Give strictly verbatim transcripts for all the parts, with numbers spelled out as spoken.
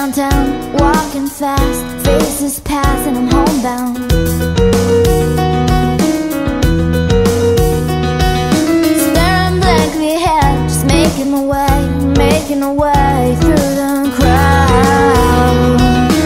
downtown, walking fast, faces pass and I'm homebound. Staring blankly ahead, just making my way, making my way through the crowd.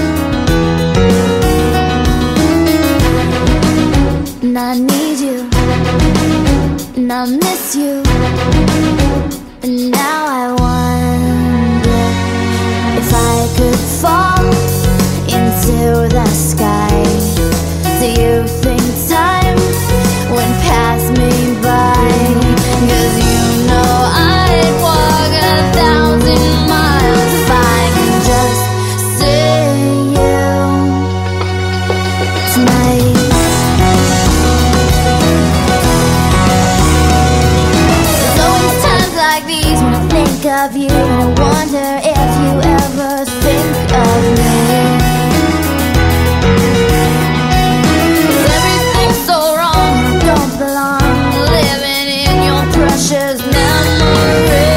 And I need you, and I miss you, and now I wonder if I could fall into the sky. Do you think time would pass me by? 'Cause you know I'd walk a thousand miles if I could just see you tonight. There's always times like these when I think of you, and I wonder if you ever think of me. 'Cause everything's so wrong, I don't belong, living in your precious memory.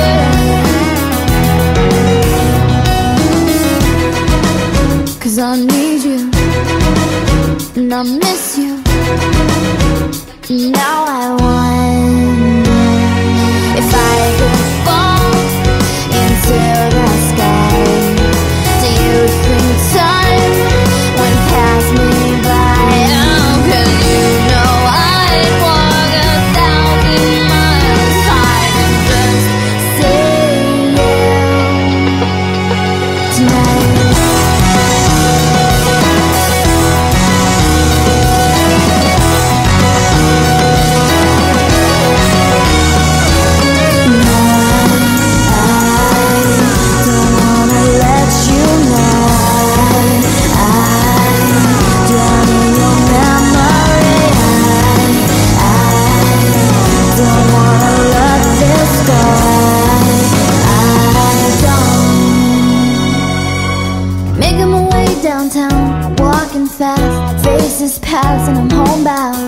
'Cause I need you, and I miss you, and now I wonder if I could fall into the sky. Do you think time would pass me by? Oh, 'cause you know I'd walk a thousand miles if I could just see you tonight. Making my way downtown, walking fast, faces pass and I'm homebound.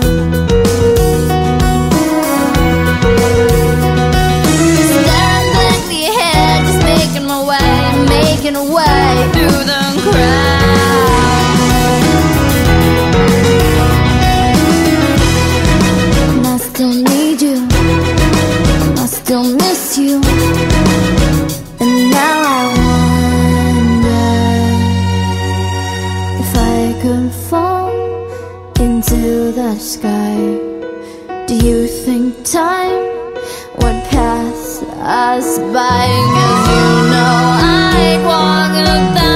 Staring blankly ahead, just making my way, making a way through the crowd. And I still need you, I still miss you, and now I wonder if I could fall into the sky. Do you think time would pass us by? 'Cause you know I'd walk a thousand